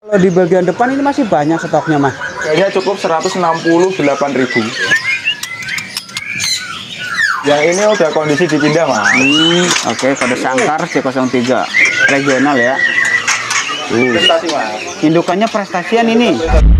Kalau di bagian depan ini masih banyak stoknya, Mas. Kayaknya cukup 168.000. Yang ini udah kondisi dipindah, Mas. Oke, kode sangkar C03 regional ya. Prestasi, Mas. Indukannya prestasian ini.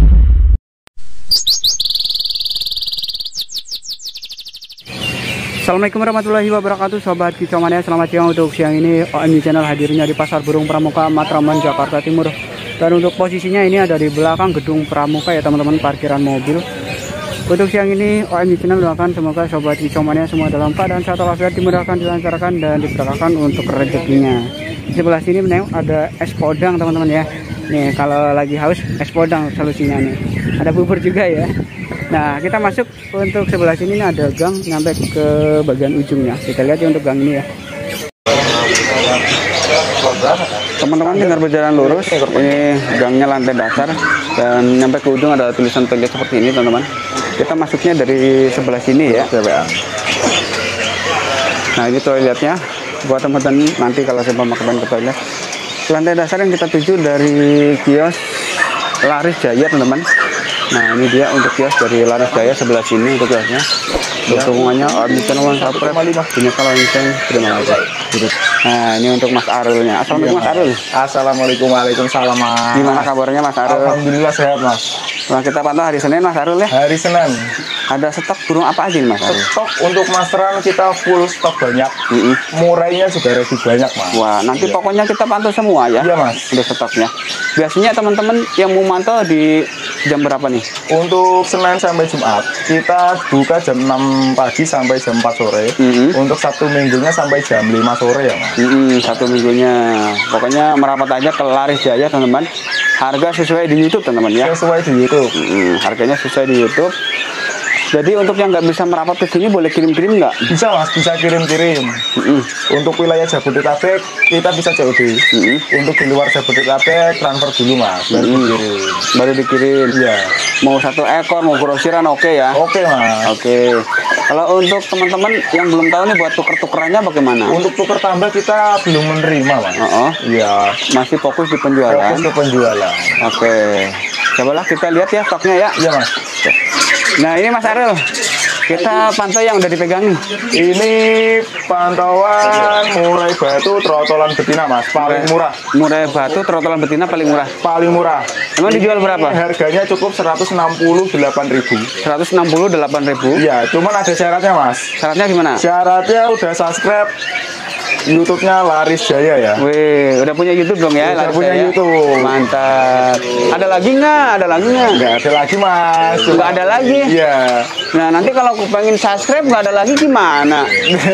Assalamualaikum warahmatullahi wabarakatuh, sobat kicau mania. Selamat siang. Untuk siang ini OMG Channel hadirnya di Pasar Burung Pramuka Matraman, Jakarta Timur. Dan untuk posisinya ini ada di belakang gedung Pramuka ya teman-teman, parkiran mobil. Untuk siang ini OMG Channel doakan semoga sobat kicau mania semua dalam keadaan sehat walafiat, dimudahkan, dilancarkan dan diberkahkan untuk rezekinya. Di sebelah sini ada es podang teman-teman ya. Nih kalau lagi haus es podang solusinya nih. Ada bubur juga ya. Nah, kita masuk untuk sebelah sini nih, ada gang nyampe ke bagian ujungnya. Kita lihat ya untuk gang ini ya. Teman-teman dengar berjalan lurus, ini gangnya lantai dasar dan nyampe ke ujung ada tulisan toilet seperti ini teman-teman. Kita masuknya dari sebelah sini ya. Nah, ini toiletnya buat teman-teman nanti kalau saya mau ke toilet. Lantai dasar yang kita tuju dari kios Laris Jaya teman-teman. Nah, ini dia untuk kios dari Laris Jaya sebelah sini untuk kiosnya. Dukungannya OMG Channel subscribe. Punya kalau inseng terima kasih. Nah, ini untuk Mas Arulnya. Assalamualaikum Mas Arul. Assalamualaikum, waalaikumsalam, Mas. Gimana kabarnya Mas Arul? Alhamdulillah sehat, Mas. Nah, kita pantau hari Senin Mas Arul ya. Hari Senin. Ada stok burung apa aja nih Mas Arul? Stok untuk masteran kita full stok banyak. Murainya juga lebih banyak, Mas. Wah, nanti pokoknya kita pantau semua ya. Iya, Mas. Udah stoknya. Biasanya teman-teman yang mau mantau di jam berapa nih? Untuk Senin sampai Jumat kita buka jam 6 pagi sampai jam 4 sore. Untuk Sabtu Minggunya sampai jam 5 sore ya, Mas. Satu minggunya. Pokoknya merapat aja ke Laris Jaya teman-teman. Harga sesuai di YouTube teman-teman ya. Sesuai di YouTube. Harganya sesuai di YouTube. Jadi untuk yang nggak bisa merapat ke sini boleh kirim-kirim nggak? Bisa, Mas, bisa kirim-kirim. Untuk wilayah Jabodetabek kita bisa COD. Untuk di luar Jabodetabek transfer dulu, Mas. Baru dikirim. Iya. Mau 1 ekor, mau grosiran oke ya? Oke, Mas. Oke. Kalau untuk teman-teman yang belum tahu nih buat tuker-tukerannya bagaimana? Untuk tuker tambah kita belum menerima, Mas. Iya. Masih fokus di penjualan. Fokus ke penjualan. Oke. Cobalah kita lihat ya stoknya ya. Iya, Mas. Nah, ini Mas Arul. Kita pantau yang udah dipegang nih. Ini pantauan murai batu trotolan betina, Mas. Paling murah. Murai batu trotolan betina paling murah. Paling murah. Emang dijual berapa? Harganya cukup 168.000. 168.000. Iya, cuman ada syaratnya, Mas. Syaratnya gimana? Syaratnya udah subscribe YouTube-nya Laris Jaya ya. Wih, udah punya YouTube dong ya? Udah Laris punya Jaya. YouTube. Mantap. Ada lagi nggak? Ada lagi nggak? Nggak ada lagi, Mas. Nggak ada lagi? Iya. Nah, nanti kalau aku pengen subscribe nggak ada lagi gimana?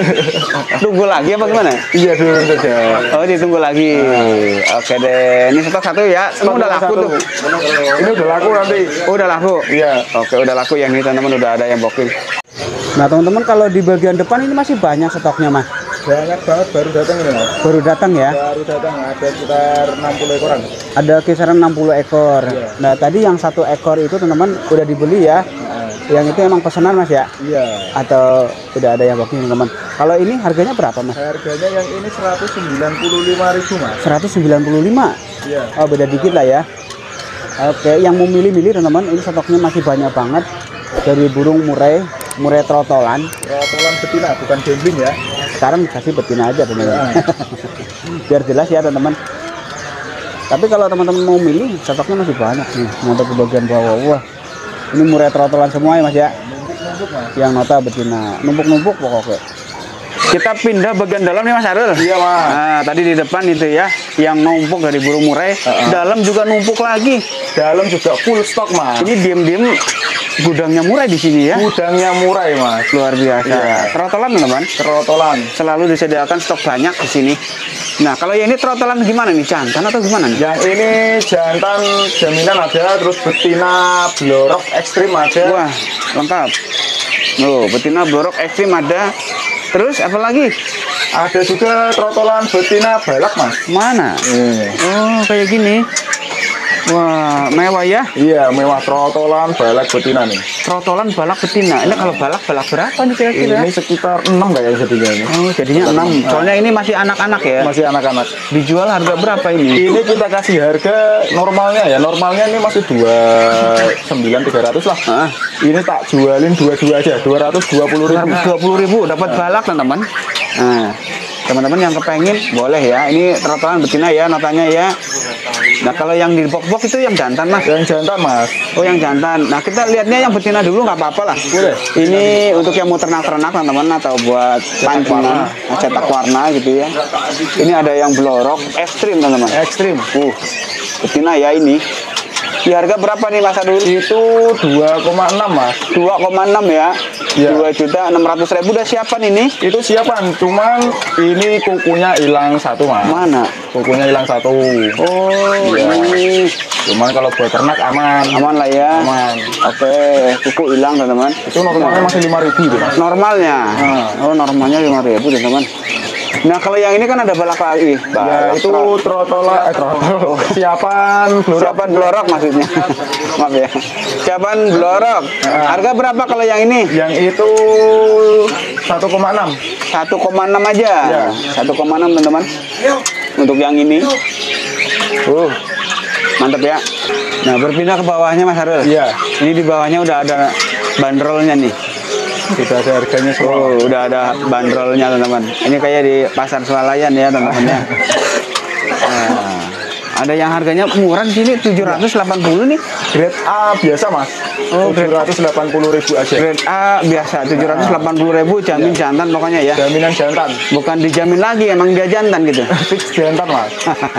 Tunggu lagi apa gimana? Iya, dulu saja. Oh, ditunggu lagi. Oke deh. Ini stok 1 ya. Semua udah laku tuh. Ini udah laku nanti. Oh, udah laku? Iya. Oke, udah laku yang ini teman-teman, udah ada yang booking. Nah, teman-teman kalau di bagian depan ini masih banyak stoknya, Mas. Banyak banget, baru datang ini, Mas. Baru datang ya? Baru datang, ada sekitar 60 ekoran. Ada kisaran 60 ekor. Iya. Nah, tadi yang 1 ekor itu teman-teman udah dibeli ya? Yang itu emang pesanan Mas ya? Iya. Atau udah ada yang booking teman-teman? Kalau ini harganya berapa Mas? Harganya yang ini 195.000, Mas. 195? Iya. Oh, beda dikit lah ya. Oke, yang mau milih-milih teman-teman, ini stoknya masih banyak banget. Dari burung murai trotolan. Trotolan betina, bukan gambling ya. Sekarang kasih betina aja teman-teman. Biar jelas ya teman-teman. Tapi kalau teman-teman mau milih, stoknya masih banyak nih. Sampai ke bagian bawah. Wah, ini murai trotolan semua ya Mas ya. Numpuk-numpuk, Mas. Yang nota betina, numpuk-numpuk pokoknya. Kita pindah bagian dalam nih Mas Arul. Iya, Mas. Nah, tadi di depan itu ya, yang numpuk dari burung murai. Dalam juga numpuk lagi. Dalam juga full stok, Mas. Ini diem-diem gudangnya murai di sini ya. Gudangnya murai, Mas. Luar biasa. Iya. Trotolan teman-teman. Trotolan. Selalu disediakan stok banyak di sini. Nah, kalau yang ini trotolan gimana nih? Jantan atau gimana nih? Yang ini jantan jaminan ada, terus betina blorok ekstrim ada. Wah, lengkap. Oh, betina blorok ekstrim ada. Terus apa lagi? Ada juga trotolan betina balak, Mas. Mana? Oh, kayak gini. Wah, mewah ya. Iya, mewah, trotolan balak betina nih. Trotolan balak betina. Ini kalau balak berapa nih kira-kira? Ini sekitar 6 kayaknya jadinya ini. Oh, jadinya 6. Soalnya ini masih anak-anak ya. Masih anak-anak. Dijual harga berapa ini? Ini kita kasih harga normalnya ya. Normalnya ini masih 29.300 lah. Hah? Ini tak jualin 22 aja, 220.000. 20.000 dapat balak teman-teman. Nah, teman-teman yang kepengen boleh ya. Ini trotolan betina ya notanya ya. Nah, kalau yang di box-box itu yang jantan mas? Yang jantan mas. Oh, yang jantan. Nah, kita lihatnya yang betina dulu nggak apa-apa lah. Boleh. Ini untuk yang mau ternak-ternak teman-teman atau buat pancingan, cetak warna gitu ya. Ini ada yang belorok ekstrim teman-teman. Ekstrim. Betina ya ini. Di harga berapa nih Mas Adul? Itu 2,6 mas. 2,6 ya. Iya. 2.600.000 udah siapan ini? Itu siapan, cuman ini kukunya hilang satu mas. Mana? Kukunya hilang satu. Oh, Iya. ini. Cuman kalau buat ternak aman. Aman lah ya. Aman. Oke, kuku hilang teman-teman. Itu normalnya masih 5.000 itu mas. Normalnya. Oh, normalnya 5.000 teman-teman. Nah, kalau yang ini kan ada balak lagi. Ya itu trotola, siapan belorok maksudnya. Maaf ya. Siapan belorok. Harga berapa kalau yang ini? Yang itu 1,6. 1,6 aja. Ya. 1,6 teman-teman. Untuk yang ini. Mantap ya. Nah, berpindah ke bawahnya Mas Harul. Iya. Ini di bawahnya udah ada bandrolnya nih. Sudah ada harganya semua. Udah ada bandrolnya teman-teman. Ini kayak di pasar swalayan ya teman-teman ya. Nah, ada yang harganya murah di sini 780 nih. Grade A biasa mas. Oh, 780.000 aja. Grade A biasa 780.000 jamin jantan pokoknya ya. Jaminan jantan. Bukan dijamin lagi emang dia jantan gitu. Fix jantan mas.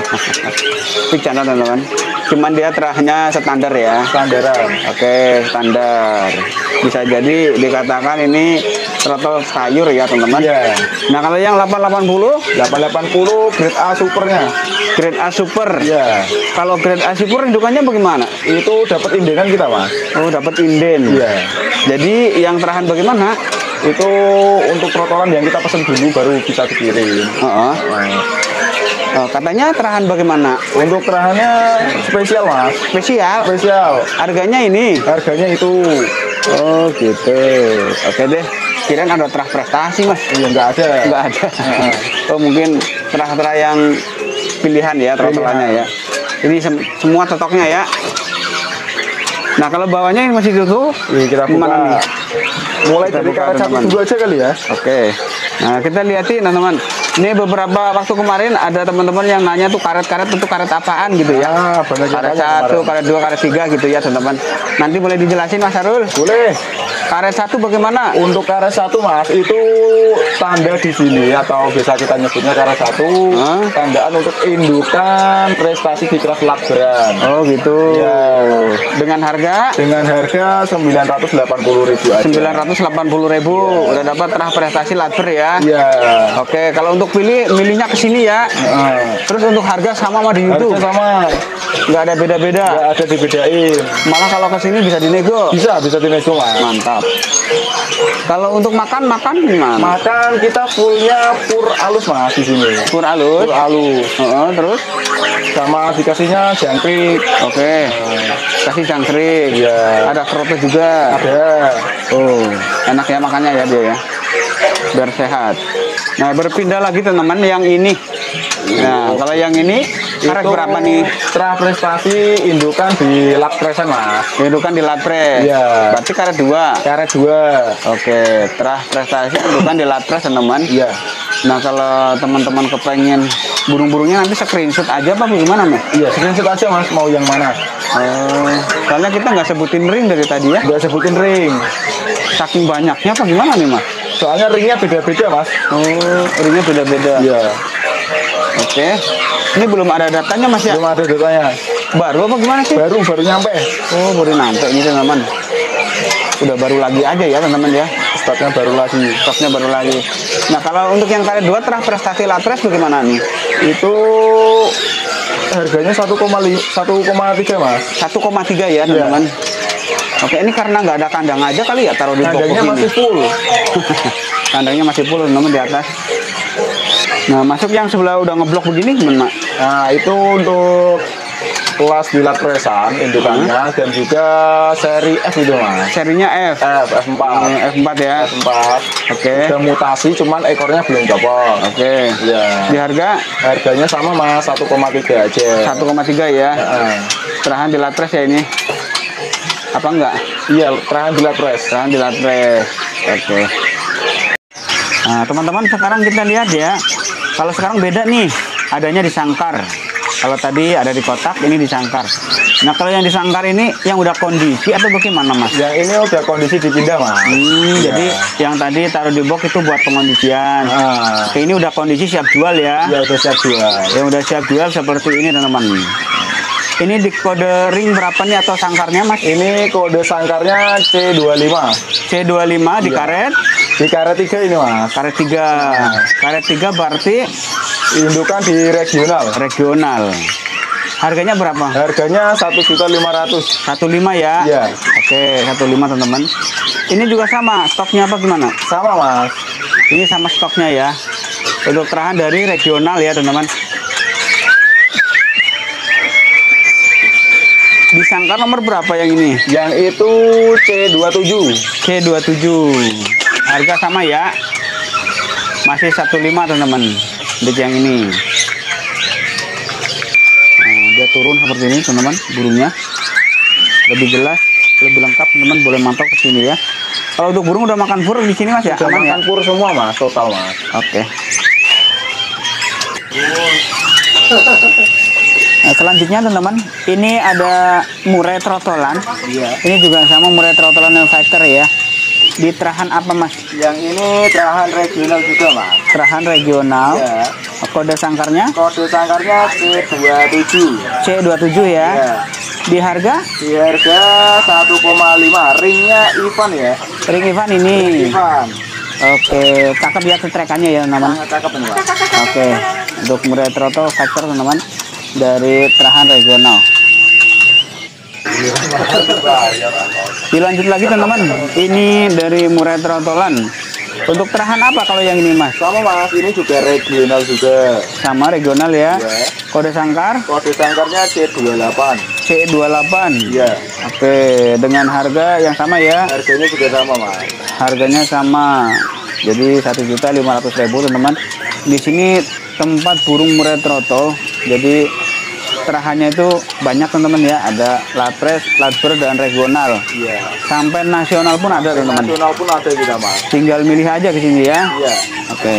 Fix jantan teman-teman. Cuman dia terahnya standar ya. Standaran. Oke, standar. Bisa jadi dikatakan ini trotol sayur ya teman-teman. Iya. Nah, kalau yang 880 880 grade A supernya. grade A super. Iya. Kalau grade A super indukannya bagaimana? Itu dapat indenan kita mas. Oh, dapat inden. Iya. Jadi yang terahan bagaimana? Itu untuk trotolan yang kita pesen dulu baru bisa dikirim. Oh, katanya terahan bagaimana? Untuk terahannya spesial mas. Spesial. Spesial. Harganya ini. Harganya itu. Oh, gitu. Oke deh. Kirain ada terah prestasi mas. Iya nggak ada. Nggak ada. Oh, mungkin terah-terah yang pilihan ya trotolannya ya. Ini semua cocoknya ya. Nah, kalau bawahnya ini masih ditutup. Kita buka. Mana nih? Mulai Kita dari buka, karet satu teman-teman. dulu aja kali ya. Oke. Nah, kita lihatin teman-teman. Ini beberapa waktu kemarin ada teman-teman yang nanya tuh karet-karet itu karet apaan gitu ya. Banyak Karet yang 1, karet 2, karet 3 gitu ya teman-teman. Nanti boleh dijelasin Mas Harul. Boleh. Karet 1 bagaimana? Untuk karet 1 mas, itu tanda di sini atau biasa kita nyebutnya karet 1. Tandaan untuk indukan prestasi di kelas labran. Oh gitu. Ya. Dengan harga? Dengan harga 980.000 aja. 980.000 udah dapat terah prestasi labber ya. Iya. Oke, kalau untuk milihnya ke sini ya. Terus untuk harga sama di YouTube. Harga sama. Nggak ada beda-beda. Nggak ada dibedain. Malah kalau ke sini bisa dinego. Bisa dinego mas. Mantap. Kalau untuk makan gimana? Makan kita fullnya pur halus mas di sini. Pur halus. Pur halus. Terus sama dikasihnya jangkrik. Oke. Kasih jangkrik. Iya. Ada kroto juga. Ada. Oh, enak ya makannya ya dia ya. Biar sehat. Nah, berpindah lagi teman-teman yang ini. Nah, kalau yang ini karet Itu berapa nih? Terah prestasi indukan di Latpresan mas. Indukan di Latpres. Iya. Berarti karet 2. Karet 2. Oke, terah prestasi indukan di Latpres teman-teman. Iya. Nah, kalau teman-teman kepengen burung-burungnya nanti screenshot aja apa gimana mas? Iya, screenshot aja mas mau yang mana. Soalnya kita nggak sebutin ring dari tadi ya. Nggak sebutin ring. Saking banyaknya apa gimana nih mas? Soalnya ringnya beda-beda mas. Oh, ringnya beda-beda. Iya. Oke. Ini belum ada datanya mas ya? Belum ada datanya. Baru apa gimana sih? Baru nyampe. Oh, baru nyampe ini teman-teman. Udah baru lagi aja ya teman-teman ya. Stoknya baru lagi. Stoknya baru lagi. Nah, kalau untuk yang karet 2 terah prestasi Latpres bagaimana nih? Itu harganya 1,3 mas. 1,3 ya teman-teman. Oke, ini karena nggak ada kandang aja kali ya taruh di box Kandangnya ini. masih full. Kandangnya masih full teman di atas. Nah, masuk yang sebelah udah ngeblok begini gimana? Nah itu untuk kelas dilat presan indukannya dan juga seri F itu mas. Serinya F. F4. Ini F4 ya. F4. Oke. Udah mutasi cuman ekornya belum copot. Oke. Ya. Di Harganya sama mas 1,3 aja. 1,3 ya. Terahan dilat pres ya ini. Apa enggak? Iya, terahan dilat pres. Terahan dilat pres. Oke. Nah, teman-teman sekarang kita lihat ya. Kalau sekarang beda nih, adanya di sangkar. Kalau tadi ada di kotak, ini di sangkar. Nah, kalau yang di sangkar ini yang udah kondisi atau bagaimana, Mas? Yang ini udah kondisi dipindah, Mas. Jadi yang tadi taruh di box itu buat pengondisian. Oke, ini udah kondisi siap jual ya? Ya, udah siap jual. Yang udah siap jual seperti ini, teman-teman. Ini di kode ring berapa nih atau sangkarnya, Mas? Ini kode sangkarnya C25. C25 di karet? Di karet 3 ini, Mas. Karet 3. Karet 3 berarti indukan di regional. Regional. Harganya berapa? Harganya 1.500.000. 15 ya? Iya. Oke, 15 teman-teman. Ini juga sama, stoknya apa gimana? Sama, Mas. Ini sama stoknya ya. Untuk terahan dari regional ya, teman-teman. Di sangkar nomor berapa yang ini? Yang itu C27. C27. Harga sama ya. Masih 15 teman-teman. Untuk yang ini. Nah, dia turun seperti ini teman-teman, burungnya. Lebih jelas, lebih lengkap teman-teman, boleh mantau ke sini ya. Kalau untuk burung udah makan pur di sini Mas ya? Udah Aman makan ya? pur semua, Mas, total, Mas. Oke. Nah, selanjutnya teman-teman, ini ada murai trotolan. Iya. Ini juga sama murai trotolan yang fighter ya. Di terahan apa Mas? Yang ini terahan regional juga, Mas. Terahan regional. Ya. Kode sangkarnya? Kode sangkarnya C27. C27 ya. Ya. Di harga? Di harga 1,5. Ringnya Ivan ya. Ring Ivan ini. Ivan. Oke, cakep ya cetrekannya ya teman-teman. Sangat cakep ini, Mas. Oke, untuk murai troto fighter teman-teman dari terahan regional. Dilanjut lagi teman-teman, ini dari murai trotolan. Untuk terahan apa kalau yang ini Mas? Sama, Mas, ini juga regional juga. Sama regional ya. Ya. Kode sangkar? Kode sangkarnya C28. C28. Iya. Oke, dengan harga yang sama ya. Harganya juga sama, Mas. Harganya sama. Jadi 1.500.000 teman-teman. Di sini tempat burung murai troto. Jadi terahannya itu banyak teman-teman ya. Ada lapres, latber dan regional. Iya. Sampai nasional pun ada teman-teman. Nasional pun ada kita, Mas. Tinggal milih aja ke sini ya. Iya. Oke.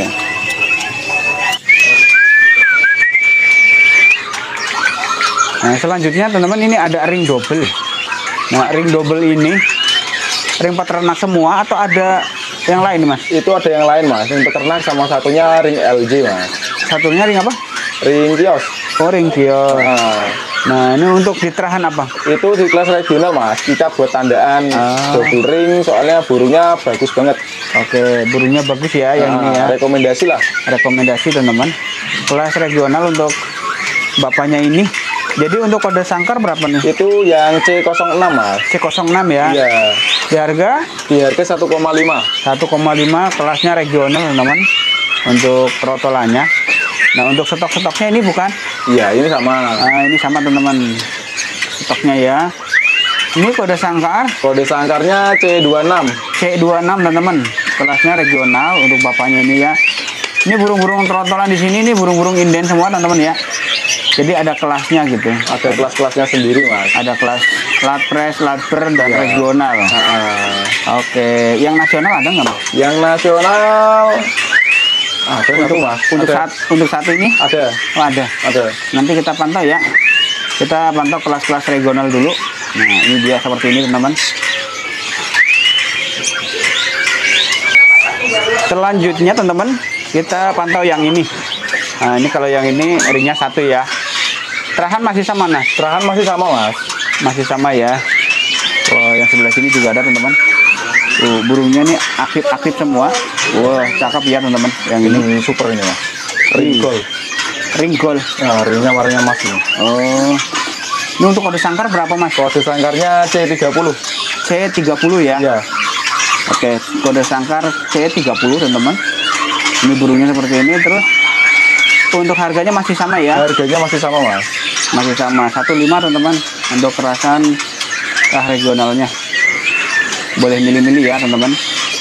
Nah, selanjutnya teman-teman ini ada ring double. Nah, ring double ini ring peternak semua atau ada yang lain Mas? Itu ada yang lain, Mas. Ring peternak sama satunya ring LG, Mas. Satunya ring apa? Ring kios. Oh, ring kios. Nah, Nah, ini untuk di terahan apa? itu di kelas regional, Mas. Kita buat tandaan double ring, soalnya burungnya bagus banget. Oke, burungnya bagus ya yang ini ya. Rekomendasi lah. Rekomendasi teman-teman. Kelas regional untuk bapaknya ini. Jadi untuk kode sangkar berapa nih? Itu yang C06, Mas. C06 ya. Iya. Di harga Di harga 1,5. 1,5 kelasnya regional teman-teman. Untuk trotolannya. Nah, untuk stok-stoknya ini bukan? Iya, ini sama. Nah, ini sama teman-teman. Stoknya ya. Ini kode sangkar Kode sangkarnya C26. C26 teman-teman. Kelasnya regional untuk bapaknya ini ya. Ini burung-burung trotolan di sini ini burung-burung inden semua teman-teman ya. Jadi ada kelasnya gitu. Ada kelas-kelasnya sendiri, Mas. Ada kelas latpres, latber dan regional. Oke, yang nasional ada nggak Mas? Yang nasional ada satu, Mas. Untuk satu ini? Ada. Oh, ada. Ada. Nanti kita pantau ya. Kita pantau kelas-kelas regional dulu. Nah, ini dia seperti ini teman-teman. Selanjutnya teman-teman, kita pantau yang ini. Nah, ini kalau yang ini ringnya 1 ya. Terahan masih sama Mas? Terahan masih sama, Mas. Masih sama ya. Oh, yang sebelah sini juga ada teman-teman. Burungnya ini aktif-aktif semua. Wah, cakep ya teman-teman. Yang ini Super ini, Mas. Ring gold. Ring gold. Nah, ringnya warnanya emas ini. Oh. Ini untuk kode sangkar berapa Mas? Kode sangkarnya C30. C30 ya. Iya. Oke, kode sangkar C30 teman-teman. Ini burungnya seperti ini. Terus untuk harganya masih sama ya? Harganya masih sama, Mas. masih sama 15 teman-teman untuk kerasan rah regionalnya. Boleh milih-milih ya teman-teman.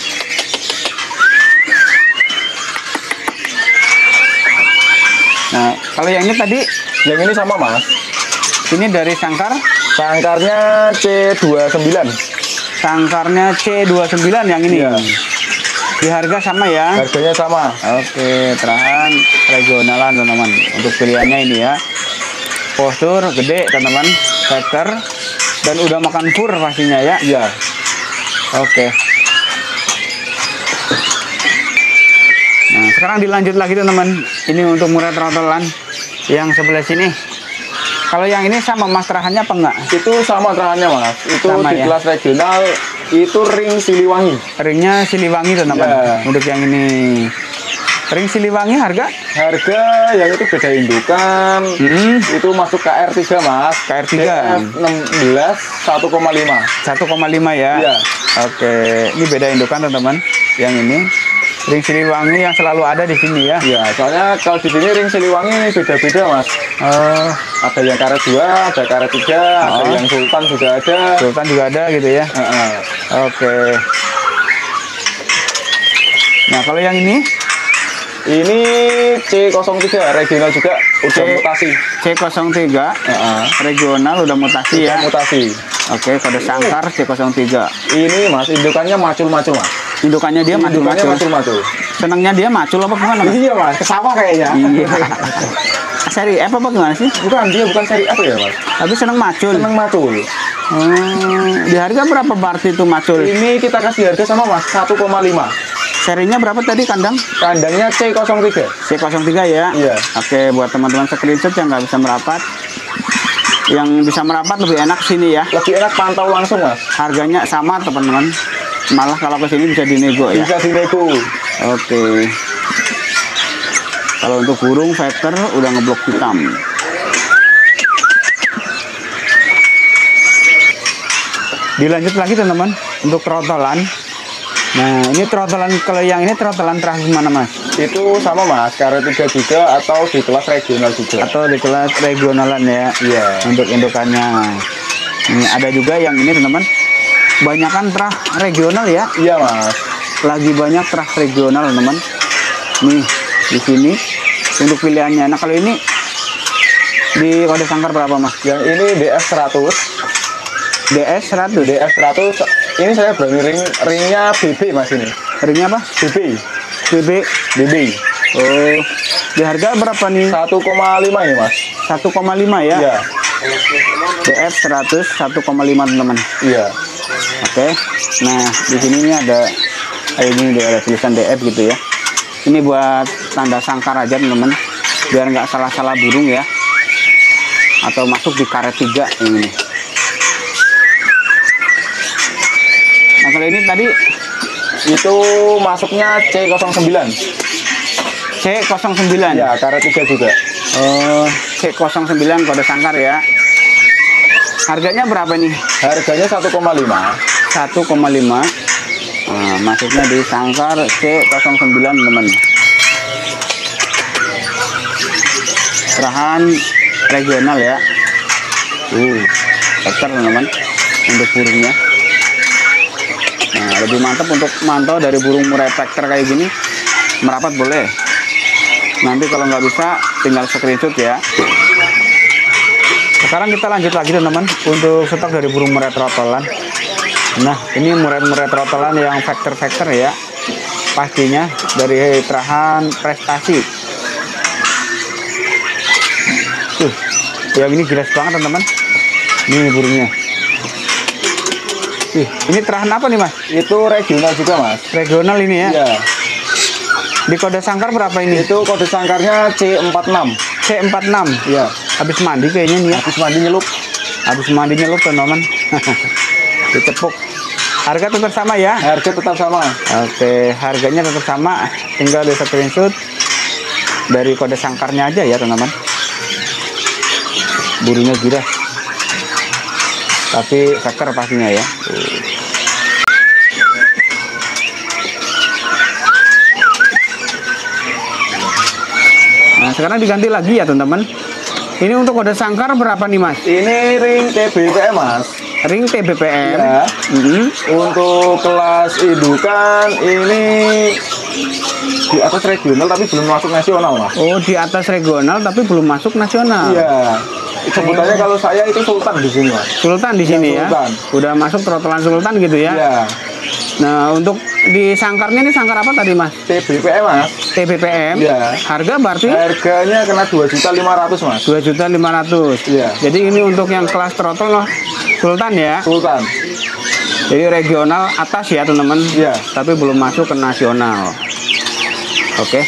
Nah, kalau yang ini tadi, Yang ini sama mas. ini dari sangkar, Sangkarnya C29. sangkarnya C29 yang ini. Iya. Di harga sama ya. Harganya sama. Oke, terahan regionalan teman-teman. Untuk pilihannya ini ya. Postur gede teman-teman, factor dan udah makan pur pastinya ya. Iya. Oke. Nah, sekarang dilanjut lagi teman-teman. Ini untuk murai trotolan yang sebelah sini. Kalau yang ini sama mas terahannya apa enggak? Itu sama terahannya mas. Itu Sama, di ya? kelas regional itu ring Siliwangi. Ringnya Siliwangi teman-teman. Iya. Untuk yang ini ring Siliwangi harga Harga yang itu beda indukan. Itu masuk KR3 mas. KR3 16 1,5. 1,5 ya. Iya. Oke, ini beda indukan teman-teman. Yang ini ring Siliwangi yang selalu ada di sini ya. Iya, soalnya kalau di sini ring Siliwangi beda-beda mas. Ada yang karet 2, ada karet 3, ada yang Sultan juga ada. Sultan juga ada gitu ya. Oke. Nah, kalau yang ini Ini C03 regional juga udah mutasi. C03 regional udah mutasi Udah ya. mutasi. Oke, kode sangkar C03. Ini mas, indukannya macul-macul mas. Indukannya dia Indukannya macul-macul. macul-macul. Senangnya dia macul apa gimana? Mas? Iya mas, kesama kayaknya. Iya. Seri F apa gimana sih? Bukan, dia bukan seri apa ya mas? Tapi senang macul. Seneng macul. Di harga berapa berarti itu macul? Ini kita kasih harga sama mas, 1,5. Serinya berapa tadi kandang? Kandangnya C03. C03 ya. Iya. Oke, buat teman-teman screenshot yang nggak bisa merapat. Yang bisa merapat lebih enak sini ya. Lebih enak pantau langsung mas. Harganya sama teman-teman. Malah kalau ke sini bisa dinego ya. Bisa dinego. Oke. Kalau untuk burung factor udah ngeblok hitam. Dilanjut lagi teman-teman untuk trotolan. Nah, ini trotolan, kalau yang ini trotolan terakhir mana mas? Itu sama mas, karet 3 juga atau di kelas regional juga. Atau di kelas regionalan ya? Iya. Untuk indukannya. Ini ada juga yang ini teman-teman. Banyakan terah regional ya? Iya mas. Lagi banyak terah regional teman-teman. Nih di sini untuk pilihannya. Nah kalau ini di kode sangkar berapa mas? Yang ini DF 100. DS 100. DF 100. Ini saya berani ringnya BB mas ini. Ringnya apa? BB. BB. BB. Oh, di harga berapa nih? 1,5 ini mas. 1,5 ya? Iya. DF 100 1,5 teman-teman. Iya. Oke. Nah di sini ini ada ini ada tulisan DF gitu ya. Ini buat tanda sangkar aja teman-teman, biar nggak salah-salah burung ya. Atau masuk di karet 3 ini. Nah kalau ini tadi Itu masuknya C09. C09. Ya, karet 3 juga. Oh, C09 kode sangkar ya. Harganya berapa nih? Harganya 1,5. 1,5. Nah, masuknya di sangkar C09 teman. Serahan regional ya. Vector teman-teman untuk burungnya. Nah, lebih mantap untuk mantau dari burung murai vector kayak gini. Merapat boleh. Nanti kalau nggak bisa tinggal screenshot ya. Sekarang kita lanjut lagi teman-teman untuk stok dari burung murai trotolan. Nah ini murai-murai trotolan yang vector-vector ya. Pastinya dari terahan prestasi. Yang ini jelas banget teman-teman. Ini burungnya. Ini terahan apa nih mas? Itu regional juga mas. Regional ini ya. Iya. Di kode sangkar berapa ini? Itu kode sangkarnya C46. C46. Iya. Habis mandi kayaknya nih ya. Habis mandi nyelup. Habis mandi nyelup teman-teman. Dicepuk. Harga tetap sama ya? Harga tetap sama. Oke, harganya tetap sama. Tinggal di screenshot dari kode sangkarnya aja ya teman-teman. Burungnya giras. Tapi vector pastinya ya. Nah sekarang diganti lagi ya teman-teman. Ini untuk kode sangkar berapa nih Mas? Ini ring TBPM Mas. Ring TBPM. Ya. Untuk kelas indukan ini di atas regional tapi belum masuk nasional Mas. Oh, di atas regional tapi belum masuk nasional. Iya. Sebutannya kalau saya itu Sultan di sini Mas. Sultan di sini ya. Sultan. Udah masuk trotolan Sultan gitu ya. Iya. Nah, untuk di sangkarnya ini sangkar apa tadi Mas? TBPM Mas. TBPM. Iya. Harga berarti? Harganya kena 2.500.000 Mas. 2.500.000. Iya. Jadi ini untuk yang kelas throttle loh Sultan ya. Sultan. Jadi regional atas ya teman-teman. Iya. Tapi belum masuk ke nasional. Oke.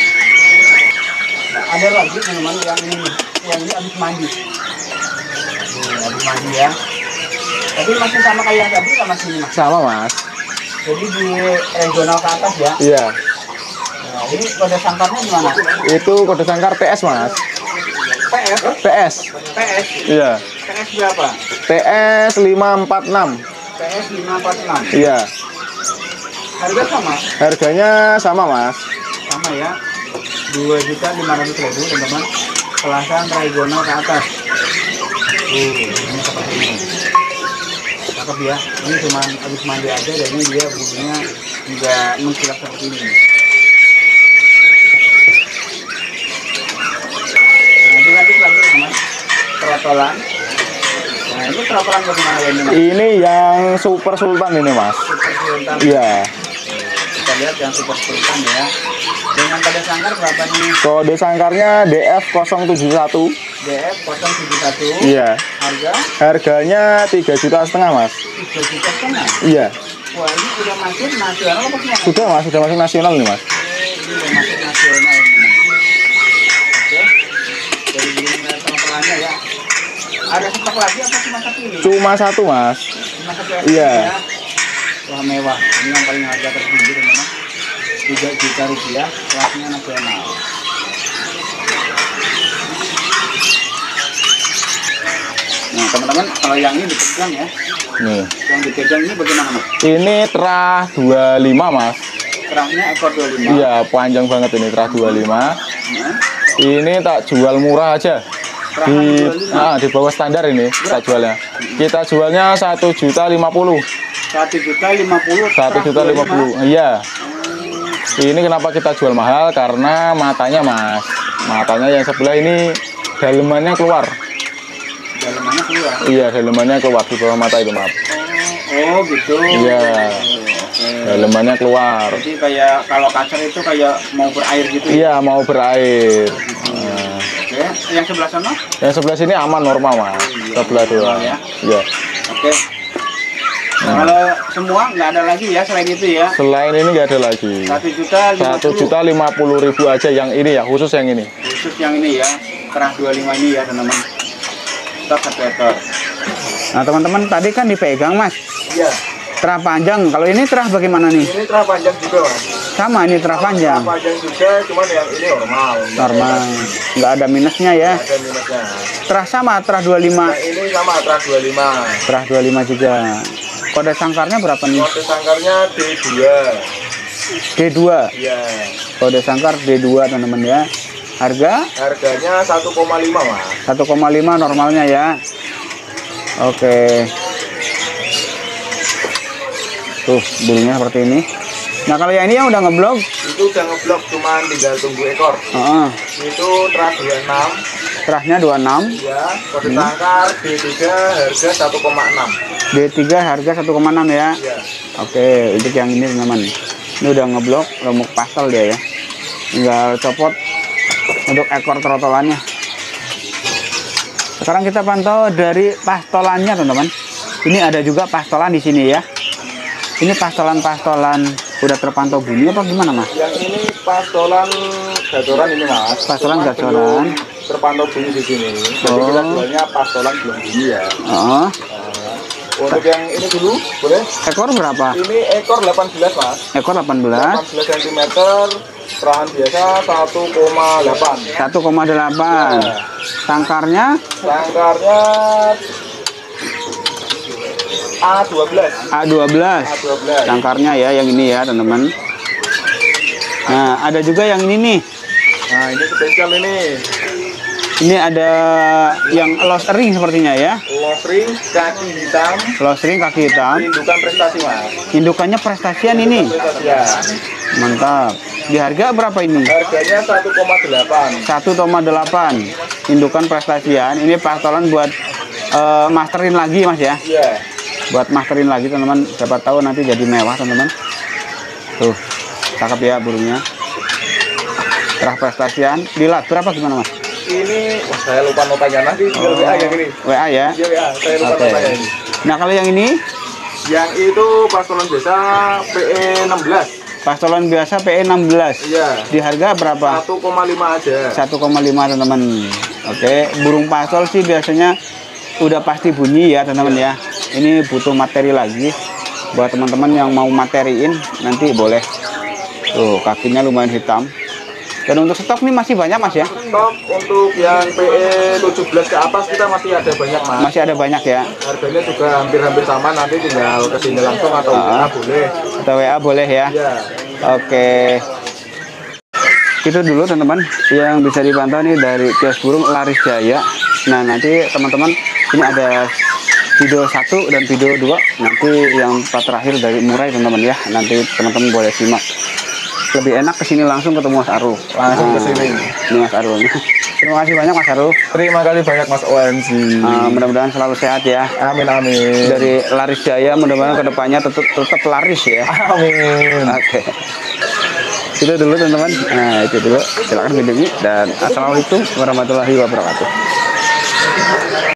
Nah, ada lagi teman-teman yang ini habis mandi. Habis mandi ya. Tapi masih sama kayak yang tadi sama sini Mas. Sama Mas. Jadi di regional ke atas ya. Iya. Nah, ini kode sangkarnya gimana? Itu kode sangkar TS Mas. PS. TS. PS. Iya. PS berapa? TS 546. PS 546. Iya. Harga sama? Harganya sama Mas. Sama ya. 2.500.000 teman-teman. Kelasan regional ke atas. Ini seperti ini. Cakep ya. Ini cuma habis mandi aja dan ini dia bunyinya nggak mengkilap seperti ini. Nanti lagi teman-teman. Trotolan. Nah, ini trotolan bagaimana ya ini Mas? Ini yang Super Sultan ini Mas. Super Sultan. Iya. Kita lihat yang Super Sultan ya. Dengan kode sangkar berapa nih? Kode sangkarnya DF071. DF071. Iya. Harga? Harganya 3,5 juta Mas. 3,5 juta. Iya. Wah, ini udah masuk nasional apa sih? Sudah Mas, sudah masuk nasional nih Mas. Ini udah masuk nasional ini. Oke. Dari belum trompelannya ya. Ada stok lagi apa cuma satu ini? Cuma satu Mas. Cuma satu ya? Iya. Wah, mewah. Ini yang paling harga tertinggi teman-teman. 3 juta rupiah, kelasnya nasional. Nah, teman-teman, kalau yang ini dipegang ya. Nih. Yang dipegang ini bagaimana, Mas? Ini terah 25 Mas. Terahnya ekor 25. Iya, panjang banget ini terah 25. Nah, Ini tak jual murah aja. Di bawah standar ini kita jualnya. Kita jualnya 1.050.000. 1.050.000. 1.050.000. Iya. Ini kenapa kita jual mahal? Karena matanya Mas. Matanya yang sebelah ini dalemannya keluar. Dalemannya keluar. Iya, dalemannya keluar di bawah mata itu, maaf. Oh, gitu. Iya. Dalemannya keluar. Jadi kayak kalau kacer itu kayak mau berair gitu. Iya, mau berair. Oke, yang sebelah sana? Yang sebelah sini aman normal Mas. Sebelah doang. Ya. Iya. Oke. Kalau semua nggak ada lagi ya selain itu ya? Selain ini nggak ada lagi. 1.050.000 aja yang ini ya, khusus yang ini. Khusus yang ini ya, terah 25 ini ya teman-teman. Stok 1 ekor. Nah teman-teman tadi kan dipegang Mas. Iya. Terah panjang. Kalau ini terah bagaimana nih? Ini terah panjang juga Mas. Sama ini terah panjang. Terah panjang juga, cuman yang ini normal. Normal. Nggak ada minusnya ya. Nggak ada minusnya. Terah sama, terah 25. Nah, ini sama terah 25. Terah 25 juga. Kode sangkarnya berapa nih? Kode sangkarnya D2. D2. Iya. Kode sangkar D2 teman-teman ya. Harga? Harganya 1,5 Mas. 1,5 normalnya ya. Oke. Tuh bulunya seperti ini. Nah kalau yang ini yang udah ngeblok? Itu udah ngeblok, cuman tinggal tunggu ekor. Itu terah 26. Terahnya 26. Ya, kode sangkar D3 harga 1,6. D3 harga 1,6 ya. Iya. Oke, untuk yang ini teman-teman. Ini udah ngeblok, remuk pastel dia ya. Tinggal copot untuk ekor trotolannya. Sekarang kita pantau dari pastolannya teman-teman. Ini ada juga pastolan di sini ya. Ini pastolan-pastolan udah terpantau bunyi apa gimana Mas? Yang ini pastolan gacoran ini Mas. Pastolan gacoran. Terpantau bunyi di sini. Jadi kita jualnya pastolan belum bunyi ya. Untuk yang ini dulu, boleh? Ekor berapa? Ini ekor 18 Mas. Ekor 18. 18 cm, perahan biasa 1,8. 1,8. Sangkarnya? Sangkarnya A12. A12. Sangkarnya ya yang ini ya teman-teman. Nah ada juga yang ini nih. Nah ini spesial ini. Ini ada yang lost ring sepertinya ya. Lost ring kaki hitam. Lost ring kaki hitam. Indukan prestasi mas. Indukannya prestasian ini. Prestasian. Mantap. Di harga berapa ini? Harganya 1,8. 1,8. Indukan prestasian. Ini pastolan buat masterin lagi mas ya. Iya. Buat masterin lagi teman-teman. Siapa tahu nanti jadi mewah teman-teman. Tuh, cakep ya burungnya. Terah prestasian. Dilat berapa gimana mas? Ini saya lupa notanya nanti. WA ya gini. WA ya. Iya WA. Saya lupa Oke. notanya ini. Nah kalau yang ini Yang itu pastolan biasa PE 16. pastolan biasa PE 16. Iya. Di harga berapa? 1,5 aja. 1,5 teman-teman. Oke, burung pastol sih biasanya udah pasti bunyi ya teman-teman ya. Ini butuh materi lagi buat teman-teman yang mau materiin nanti boleh. Tuh kakinya lumayan hitam. Dan untuk stok nih masih banyak mas ya? Stok untuk yang PE 17 ke atas kita masih ada banyak mas. Masih ada banyak ya. Harganya juga hampir-hampir sama, nanti tinggal kesini langsung atau WA boleh. Atau WA boleh ya. Iya. Oke. Itu dulu teman-teman yang bisa dipantau nih dari kios burung Laris Jaya. Nah nanti teman-teman ini ada video 1 dan video 2. Nanti yang terakhir dari Murai teman-teman ya. Nanti teman-teman boleh simak. Lebih enak kesini langsung ketemu Mas Arul. Langsung ke sini. Ini Mas Arul. Terima kasih banyak Mas Arul. Terima kasih banyak Mas OMC. Mudah-mudahan selalu sehat ya. Amin amin. Dari Laris Jaya mudah-mudahan kedepannya tetap laris ya. Amin. Oke. Itu dulu teman-teman. Nah itu dulu. Silakan videonya dan assalamualaikum warahmatullahi wabarakatuh.